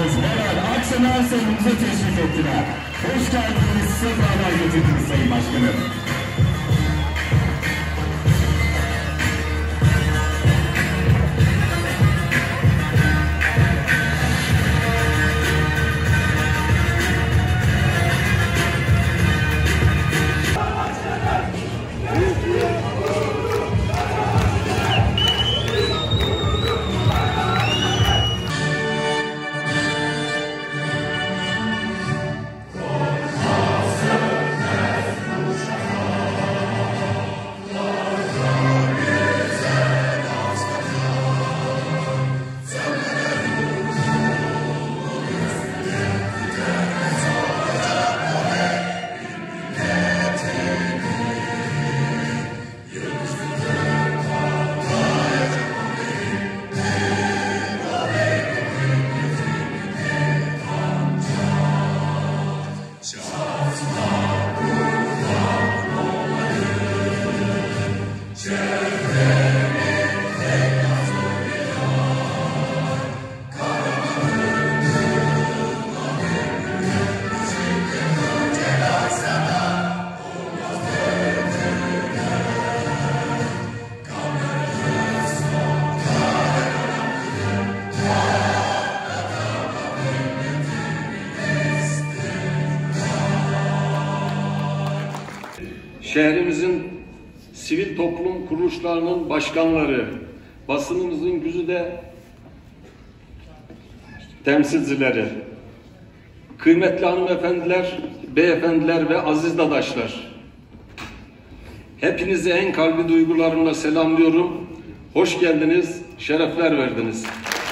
Başkanımız Meral Aksener salonumuza teşrif ettiler. Hoş geldiniz, sefalar getirdiniz Sayın Başkanım. Şehrimizin sivil toplum kuruluşlarının başkanları, basınımızın güzide temsilcileri, kıymetli hanımefendiler, beyefendiler ve aziz dadaşlar, hepinizi en kalbi duygularımla selamlıyorum. Hoş geldiniz, şerefler verdiniz.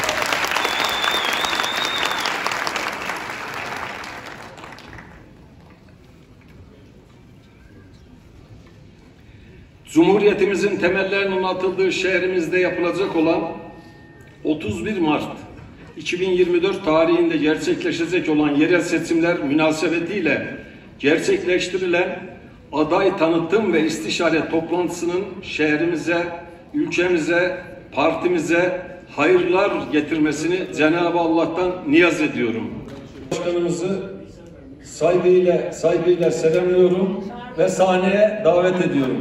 Cumhuriyetimizin temellerinin atıldığı şehrimizde yapılacak olan 31 Mart 2024 tarihinde gerçekleşecek olan yerel seçimler münasebetiyle gerçekleştirilen aday tanıtım ve istişare toplantısının şehrimize, ülkemize, partimize hayırlar getirmesini Cenab-ı Allah'tan niyaz ediyorum. Başkanımızı saygıyla selamlıyorum ve sahneye davet ediyorum.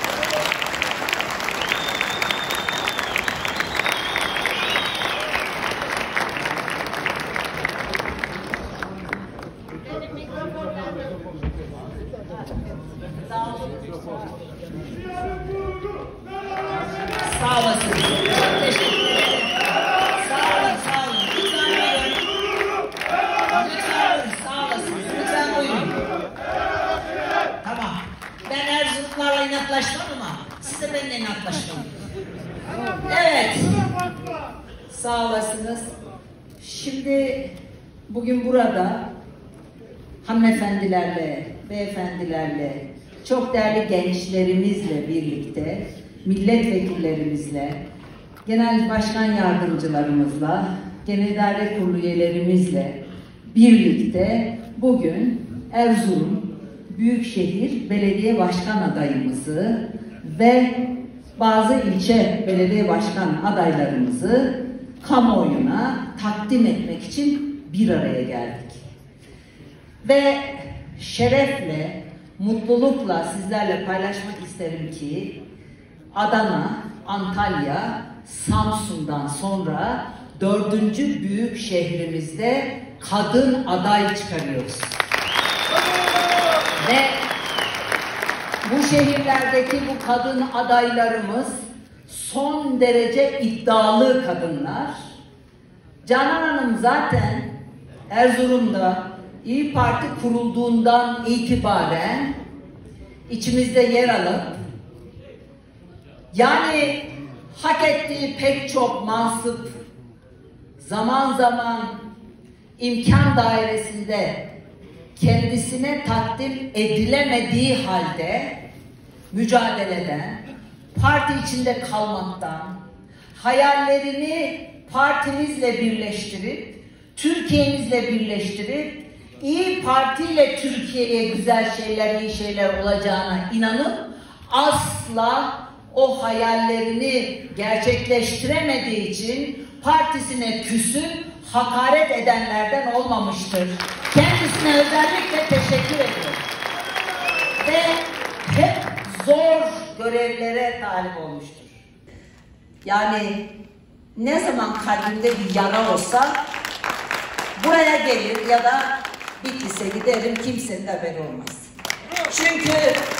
Sağ olasın. Çok teşekkür ederim. Sağ olun. Lütfen buyurun. Sağ olasın. Lütfen buyurun. Tamam. Ben Erzurumlarla inatlaşmam ama siz de benimle inatlaşmayın. Evet. Sağ olasınız. Şimdi bugün burada hanımefendilerle, beyefendilerle, çok değerli gençlerimizle birlikte, milletvekillerimizle, genel başkan yardımcılarımızla, genel idare kurulu üyelerimizle birlikte bugün Erzurum Büyükşehir Belediye Başkan adayımızı ve bazı ilçe belediye başkan adaylarımızı kamuoyuna takdim etmek için bir araya geldik. Ve şerefle, mutlulukla sizlerle paylaşmak isterim ki Adana, Antalya, Samsun'dan sonra 4. büyük şehrimizde kadın aday çıkarıyoruz. Ve bu şehirlerdeki bu kadın adaylarımız son derece iddialı kadınlar. Canan Hanım zaten Erzurum'da İYİ Parti kurulduğundan itibaren içimizde yer alıp yani hak ettiği pek çok mansıp zaman zaman imkan dairesinde kendisine takdim edilemediği halde mücadeleden, parti içinde kalmaktan, hayallerini partimizle birleştirip, Türkiye'mizle birleştirip, İYİ Parti ile Türkiye'ye güzel şeyler, iyi şeyler olacağına inanıp asla o hayallerini gerçekleştiremediği için partisine küsüp hakaret edenlerden olmamıştır. Kendisine özellikle teşekkür ediyorum. Ve hep zor görevlere talip olmuştur. Yani ne zaman kalbimde bir yara olsa buraya gelir ya da Bitlis'e giderim, kimsenin haberi olmaz. Çünkü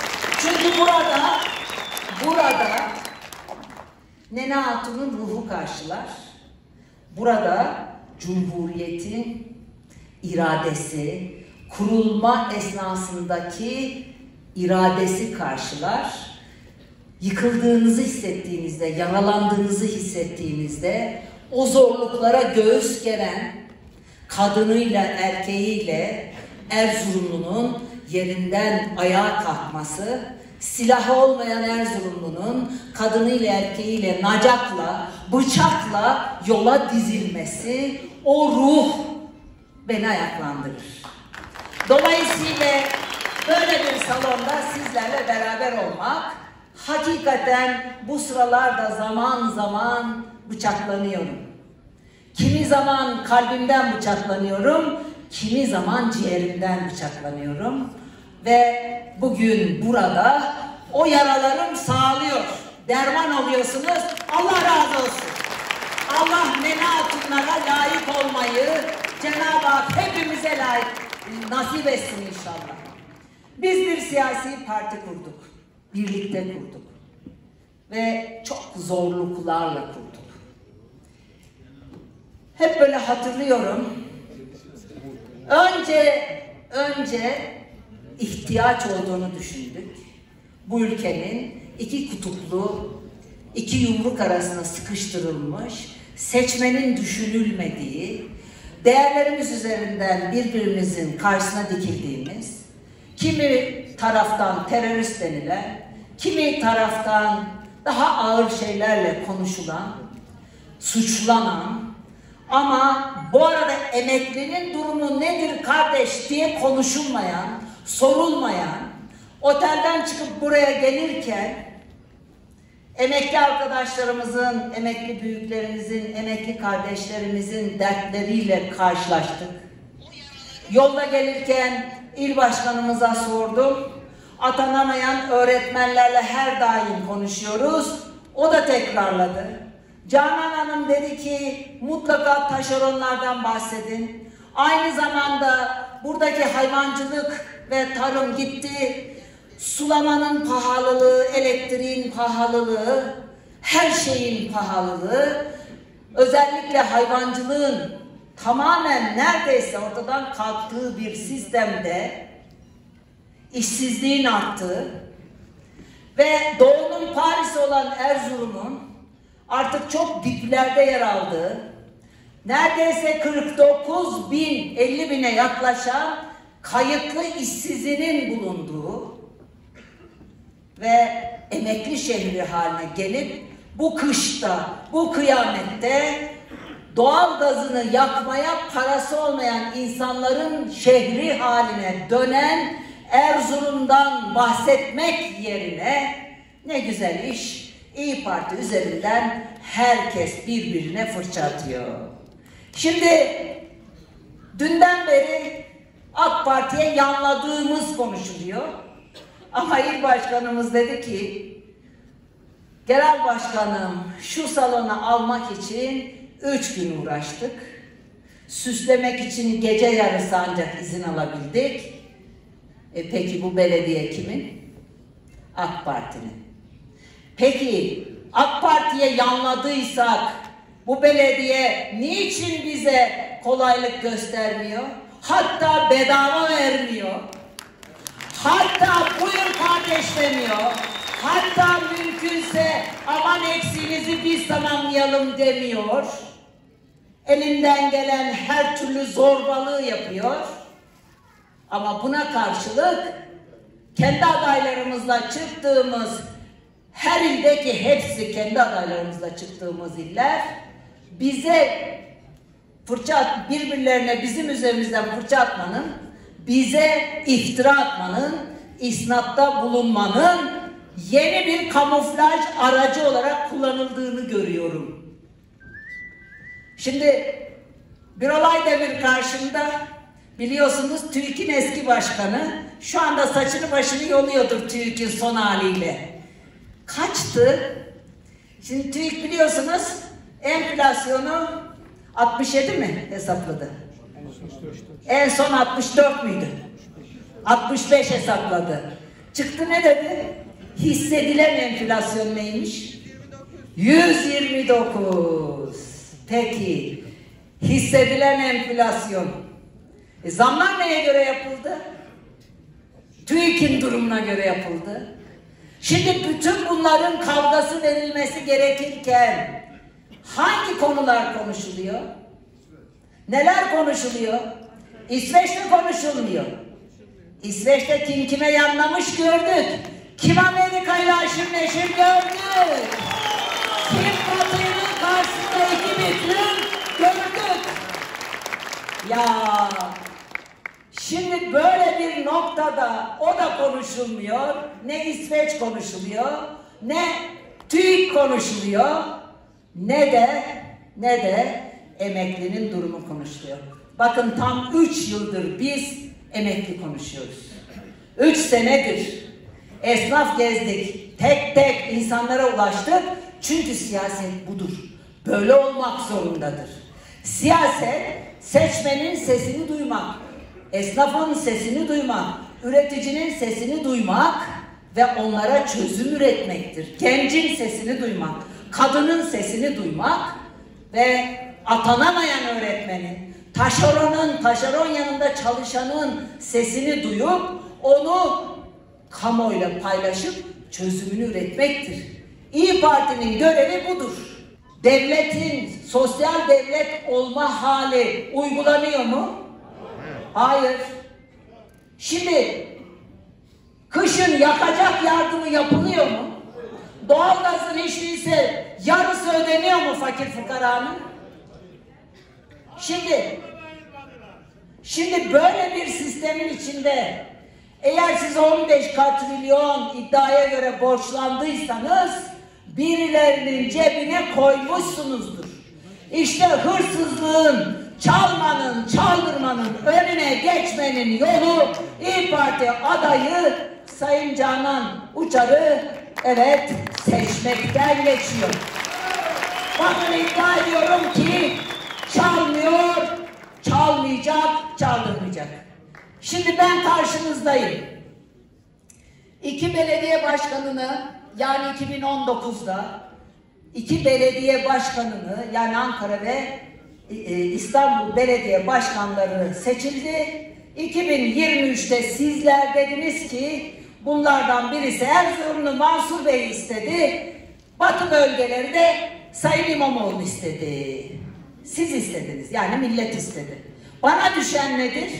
burada Nene Hatun'un ruhu karşılar. Burada Cumhuriyet'in iradesi, kurulma esnasındaki iradesi karşılar. Yıkıldığınızı hissettiğinizde, yaralandığınızı hissettiğinizde o zorluklara göğüs geren kadınıyla erkeğiyle Erzurumlu'nun yerinden ayağa kalkması, silahı olmayan Erzurumlu'nun kadınıyla erkeğiyle nacakla, bıçakla yola dizilmesi, o ruh beni ayaklandırır. Dolayısıyla böyle bir salonda sizlerle beraber olmak, hakikaten bu sıralarda zaman zaman bıçaklanıyorum. Kimi zaman kalbimden bıçaklanıyorum, kimi zaman ciğerimden bıçaklanıyorum. Ve bugün burada o yaralarım sağlıyor. Derman oluyorsunuz. Allah razı olsun. Allah Nene Hatunlara layık olmayı Cenab-ı Hak hepimize layık nasip etsin inşallah. Biz bir siyasi parti kurduk. Birlikte kurduk. Ve çok zorluklarla kurduk. Hep böyle hatırlıyorum. Önce ihtiyaç olduğunu düşündük. Bu ülkenin iki kutuplu, iki yumruk arasına sıkıştırılmış, seçmenin düşünülmediği, değerlerimiz üzerinden birbirimizin karşısına dikildiğimiz, kimi taraftan terörist denilen, kimi taraftan daha ağır şeylerle konuşulan, suçlanan ama bu arada emeklinin durumu nedir kardeş diye konuşulmayan, sorulmayan, otelden çıkıp buraya gelirken emekli arkadaşlarımızın, emekli büyüklerimizin, emekli kardeşlerimizin dertleriyle karşılaştık. Yolda gelirken il başkanımıza sordum. Atanamayan öğretmenlerle her daim konuşuyoruz. O da tekrarladı. Canan Hanım dedi ki mutlaka taşeronlardan bahsedin. Aynı zamanda buradaki hayvancılık ve tarım gitti. Sulamanın pahalılığı, elektriğin pahalılığı, her şeyin pahalılığı, özellikle hayvancılığın tamamen neredeyse ortadan kalktığı bir sistemde işsizliğin arttığı ve Doğu'nun Paris'i olan Erzurum'un artık çok diplerde yer aldığı, neredeyse 49 bin, 50 bine yaklaşan kayıtlı işsizinin bulunduğu ve emekli şehri haline gelip bu kışta, bu kıyamette doğal gazını yakmaya parası olmayan insanların şehri haline dönen Erzurum'dan bahsetmek yerine ne güzel iş, İYİ Parti üzerinden herkes birbirine fırça atıyor. Şimdi dünden beri AK Parti'ye yanladığımız konuşuluyor. Ama il başkanımız dedi ki, genel başkanım şu salonu almak için 3 gün uğraştık. Süslemek için gece yarısı ancak izin alabildik. Peki bu belediye kimin? AK Parti'nin. Peki AK Parti'ye yanladıysak bu belediye niçin bize kolaylık göstermiyor? Hatta bedava vermiyor. Hatta buyur kardeş demiyor. Hatta mümkünse aman eksiğinizi biz tamamlayalım demiyor. Elinden gelen her türlü zorbalığı yapıyor. Ama buna karşılık kendi adaylarımızla çıktığımız her ildeki hepsi kendi adaylarımızla çıktığımız iller bize fırça birbirlerine bizim üzerimizden fırça atmanın, bize iftira atmanın, isnatta bulunmanın yeni bir kamuflaj aracı olarak kullanıldığını görüyorum. Şimdi Birolay Demir karşımda, biliyorsunuz TÜİK'in eski başkanı, şu anda saçını başını yoluyordur TÜİK'in son haliyle. Kaçtı? Şimdi TÜİK biliyorsunuz enflasyonu 67 mi hesapladı? En son 64 müydü? 65 hesapladı. Çıktı ne dedi? Hissedilen enflasyon neymiş? 129. Peki. Hissedilen enflasyon. Zamlar neye göre yapıldı? TÜİK'in durumuna göre yapıldı. Şimdi bütün bunların kavgası verilmesi gerekirken hangi konular konuşuluyor? Neler konuşuluyor? İsveç'te konuşulmuyor. İsveç'te kim kime yanlamış gördük. Kim Amerika'yla aşırı neşir gördük. Kim Batı'nın karşısında iki büklüm gördük. Ya şimdi böyle bir noktada o da konuşulmuyor. Ne İsveç konuşuluyor, ne TÜİK konuşuluyor, ne de emeklinin durumu konuşuluyor. Bakın tam 3 yıldır biz emekli konuşuyoruz. 3 senedir esnaf gezdik, tek tek insanlara ulaştık. Çünkü siyaset budur. Böyle olmak zorundadır. Siyaset seçmenin sesini duymak, esnafın sesini duymak, üreticinin sesini duymak ve onlara çözüm üretmektir. Gencin sesini duymak, kadının sesini duymak ve atanamayan öğretmenin, taşeron yanında çalışanın sesini duyup onu kamuoyuyla paylaşıp çözümünü üretmektir. İYİ Parti'nin görevi budur. Devletin sosyal devlet olma hali uygulanıyor mu? Hayır. Şimdi kışın yakacak yardımı yapılıyor mu? Doğalgazın hiç değilse yarısı ödeniyor mu fakir fukaranın? Şimdi böyle bir sistemin içinde eğer siz 15 katrilyon iddiaya göre borçlandıysanız birilerinin cebine koymuşsunuzdur. İşte hırsızlığın, çalmanın, çaldırmanın önüne geçmenin yolu İYİ Parti adayı Sayın Canan Uçar'ı evet seçmekten geçiyor. Bakın iddia ediyorum ki çalmıyor, çalmayacak, çaldırmayacak. Şimdi ben karşınızdayım. 2 belediye başkanını yani 2019'da 2 belediye başkanını yani Ankara ve İstanbul belediye başkanları seçildi. 2023'te sizler dediniz ki bunlardan birisi Erzurumlu Mansur Bey istedi. Batı bölgeleri de Sayın İmamoğlu istedi. Siz istediniz yani millet istedi. Bana düşen nedir?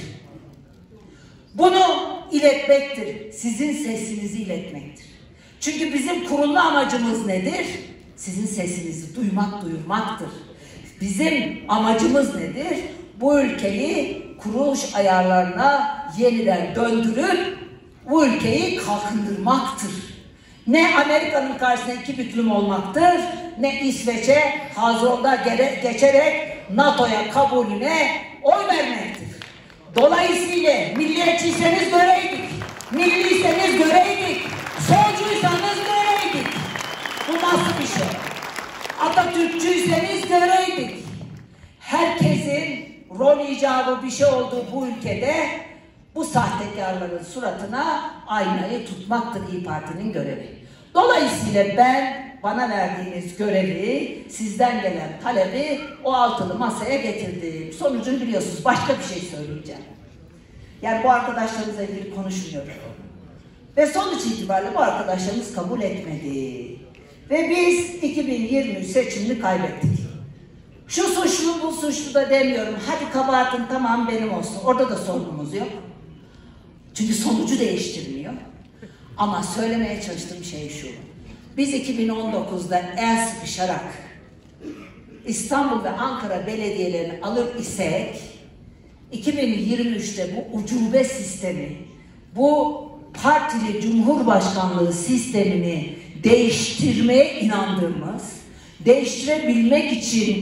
Bunu iletmektir. Sizin sesinizi iletmektir. Çünkü bizim kurulu amacımız nedir? Sizin sesinizi duyurmaktır. Bizim amacımız nedir? Bu ülkeyi kuruluş ayarlarına yeniden döndürüp bu ülkeyi kalkındırmaktır. Ne Amerika'nın karşısına iki büklüm olmaktır, ne İsveç'e Hazron'da geçerek NATO'ya kabulüne oy vermektir. Dolayısıyla milliyetçiyseniz göreydik, milliyseniz göreydik, solcuysanız göreydik. Bu nasıl bir şey? Atatürkçüyseniz göreydik. Herkesin rol icabı bir şey olduğu bu ülkede bu sahtekarların suratına aynayı tutmaktır İYİ Parti'nin görevi. Dolayısıyla ben bana verdiğiniz görevi, sizden gelen talebi o altılı masaya getirdim. Sonucunu biliyorsunuz. Başka bir şey söyleyeceğim. Yani bu arkadaşlarımızla ilgili konuşmuyorum. Ve sonuç itibariyle bu arkadaşlarımız kabul etmedi. Ve biz 2023 seçimini kaybettik. Şu suçlu bu suçlu da demiyorum. Hadi kabahatin tamam benim olsun. Orada da sorunumuz yok. Çünkü sonucu değiştirmiyor. Ama söylemeye çalıştığım şey şu. Biz 2019'da el sıkışarak İstanbul ve Ankara belediyelerini alır isek 2023'te bu ucube sistemi, bu partili cumhurbaşkanlığı sistemini değiştirmeye inandığımız, değiştirebilmek için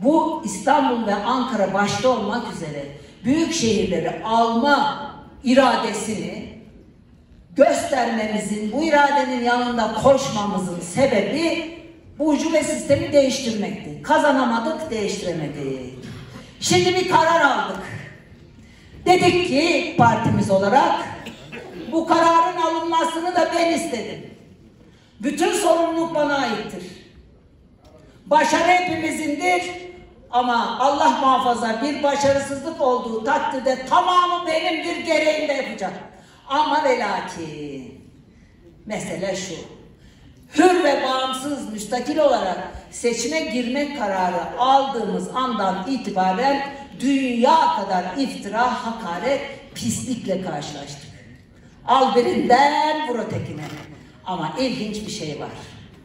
bu İstanbul ve Ankara başta olmak üzere büyük şehirleri alma iradesini göstermemizin, bu iradenin yanında koşmamızın sebebi bu ucube sistemi değiştirmekti. Kazanamadık, değiştiremedik. Şimdi bir karar aldık. Dedik ki partimiz olarak bu kararın alınmasını da ben istedim. Bütün sorumluluk bana aittir. Başarı hepimizindir ama Allah muhafaza bir başarısızlık olduğu takdirde tamamı benimdir, gereğini de yapacak. Ama ve lakin mesele şu: hür ve bağımsız, müstakil olarak seçime girmek kararı aldığımız andan itibaren dünya kadar iftira, hakaret, pislikle karşılaştık. Al birinden vur ötekine. Ama ilginç bir şey var.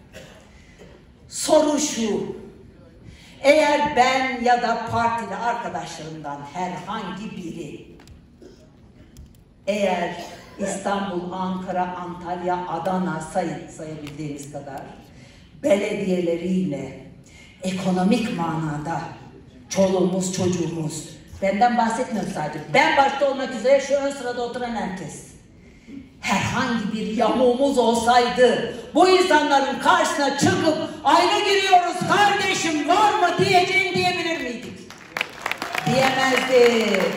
Soru şu: eğer ben ya da partili arkadaşlarımdan herhangi biri eğer İstanbul, Ankara, Antalya, Adana sayabildiğimiz kadar belediyeleriyle ekonomik manada çoluğumuz, çocuğumuz, benden bahsetmiyorum sadece, ben başta olmak üzere şu ön sırada oturan herkes, herhangi bir yamuğumuz olsaydı bu insanların karşısına çıkıp ayrı giriyoruz kardeşim var mı diyeceğim diyebilir miydik? Diyemezdik.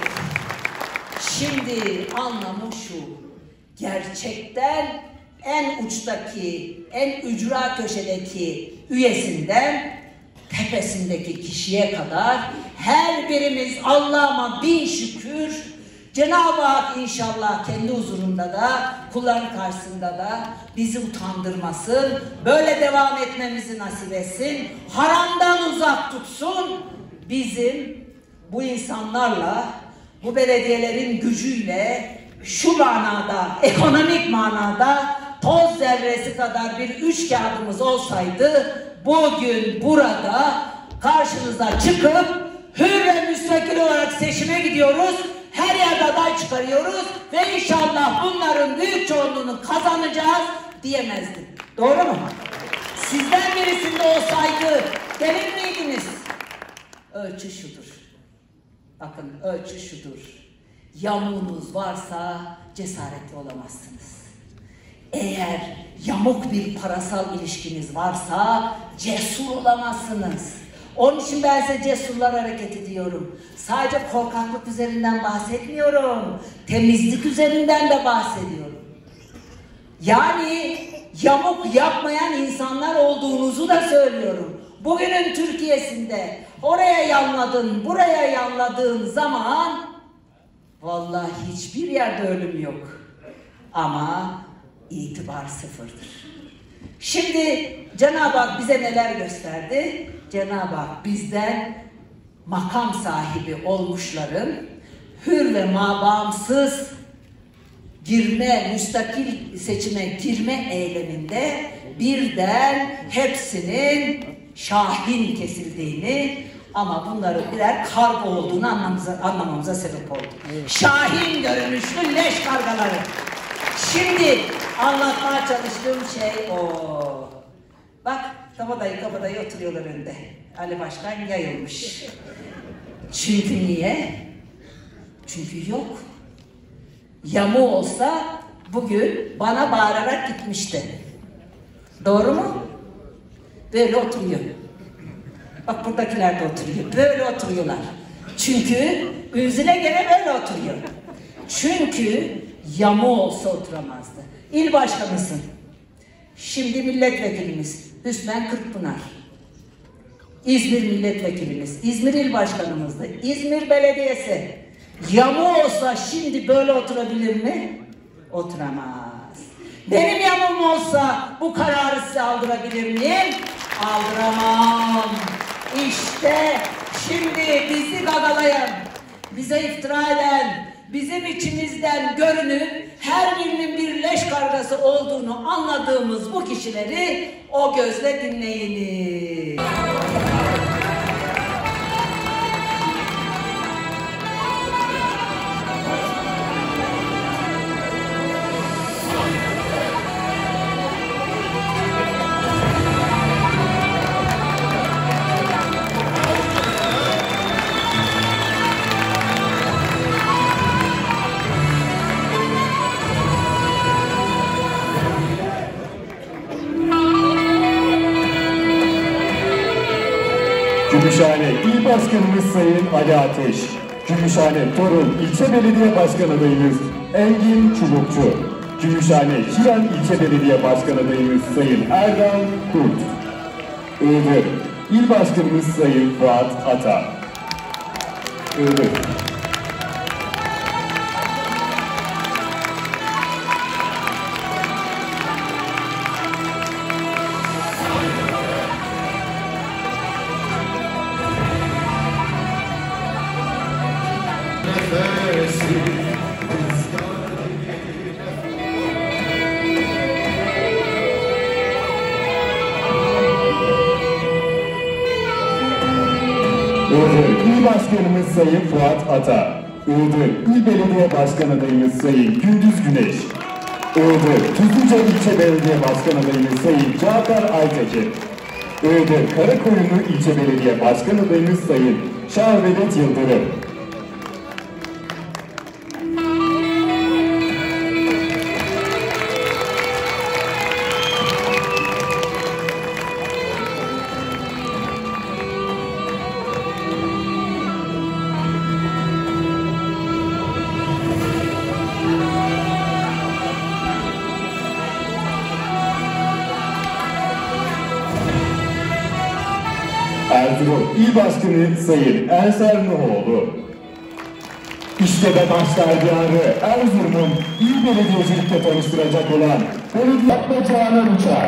Şimdi anlamı şu: gerçekten en uçtaki, en ücra köşedeki üyesinden tepesindeki kişiye kadar her birimiz Allah'ıma bin şükür, Cenab-ı Hak inşallah kendi huzurunda da, kulların karşısında da bizi utandırmasın, böyle devam etmemizi nasip etsin, haramdan uzak tutsun, bizim bu insanlarla, bu belediyelerin gücüyle şu manada, ekonomik manada toz zerresi kadar bir üç kağıdımız olsaydı bugün burada karşınıza çıkıp hür ve müstakil olarak seçime gidiyoruz, her yerde aday çıkarıyoruz ve inşallah bunların büyük çoğunluğunu kazanacağız diyemezdim. Doğru mu? Sizden birisinde olsaydı demin miydiniz? Ölçü şudur. Bakın, ölçü şudur: yamuğunuz varsa cesaretli olamazsınız. Eğer yamuk bir parasal ilişkiniz varsa cesur olamazsınız. Onun için ben size cesurlar hareketi diyorum. Sadece korkaklık üzerinden bahsetmiyorum. Temizlik üzerinden de bahsediyorum. Yani yamuk yapmayan insanlar olduğunuzu da söylüyorum. Bugünün Türkiye'sinde oraya yanladın, buraya yanladığın zaman vallahi hiçbir yerde ölüm yok. Ama itibar sıfırdır. Şimdi Cenab-ı Hak bize neler gösterdi? Cenab-ı Hak bizden makam sahibi olmuşların hür ve bağımsız girme, müstakil seçime girme eyleminde birden hepsinin şahin kesildiğini, ama bunların birer karga olduğunu anlamamıza sebep oldu. Evet. Şahin görünüşlü leş kargaları. Şimdi anlatmaya çalıştığım şey o. Bak, kabadayı oturuyorlar önde. Ali Başkan yayılmış. Çünkü niye? Çünkü yok. Yamu olsa bugün bana bağırarak gitmişti. Doğru mu? Böyle oturuyor. Bak, buradakiler de oturuyor. Böyle oturuyorlar. Çünkü üzüne gene böyle oturuyor. Çünkü yamu olsa oturamazdı. İl başkanısın. Şimdi milletvekilimiz Hüsmen Kırkpınar. İzmir milletvekilimiz. İzmir il başkanımızdı. İzmir Belediyesi. Yamu olsa şimdi böyle oturabilir mi? Oturamaz. Benim yamum olsa bu kararı size aldırabilir miyim? Aldıramam. İşte şimdi bizi gagalayan, bize iftira eden, bizim içimizden görünüp her birinin bir leş kargası olduğunu anladığımız bu kişileri o gözle dinleyiniz. Gümüşhane İl Başkanımız Sayın Ali Ateş, Gümüşhane Torun İlçe Belediye Başkan Adayımız Engin Çubukçu, Gümüşhane Şiran İlçe Belediye Başkan Adayımız Sayın Erdal Kurt, Iğdır İl Başkanımız Sayın Fuat Ata, Iğdır. Iğdır İl Başkanımız Sayın Fuat Ata, Iğdır İl Belediye Başkan Adayımız Sayın Gündüz Güneş, Iğdır Tuzluca İlçe Belediye Başkan Adayımız Sayın Cafer Aytekin, Iğdır Karakoyunlu İlçe Belediye Başkan Adayımız Sayın Şahvedet Yıldırım. Erzurum İl Başkanı Sayın Ensar Nuhoğlu. İşte de başlar diyarı Erzurum'un il belediyecilikle tanıştıracak olan Belediye Canan Uçar.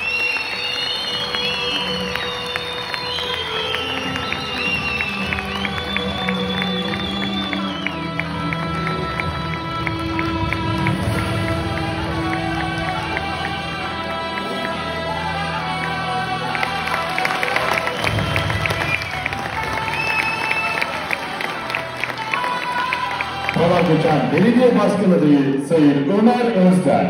Polatlıcan Belediye Başkan Adayı Sayın Ömer Özden.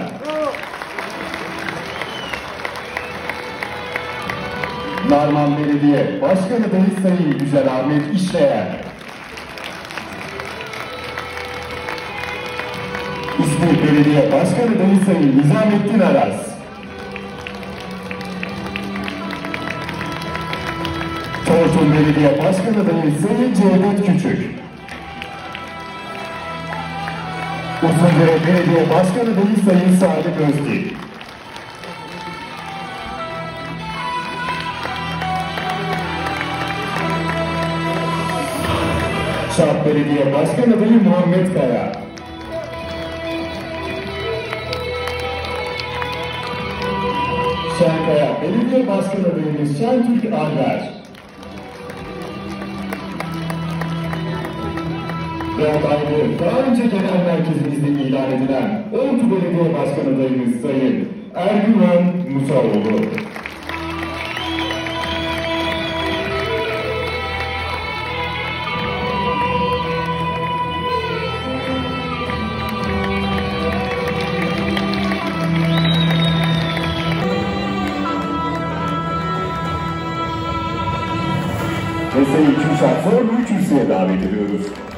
Narman Belediye Başkan Adayı Sayın Güzel Ahmet İşleyen. İzmir Belediye Başkan Adayı Sayın Nizamettin Aras. Tortum Belediye Başkan Adayı Sayın Cevdet Küçük. Uzundere Belediye Başkan Adayı Sayın Sadık Özgür. Şart Belediye Başkan Adayı Muhammed Kaya. Şenkaya Belediye Başkan Adayımız Şentürk Alver. Ve adaylığı daha önce genel merkezimizde ilan edilen Ordu Belediye Başkan Adayımız Sayın Ergüven Musaoğlu. Ve Sayın Kürşat Zorlu'yu kürsüye davet ediyoruz.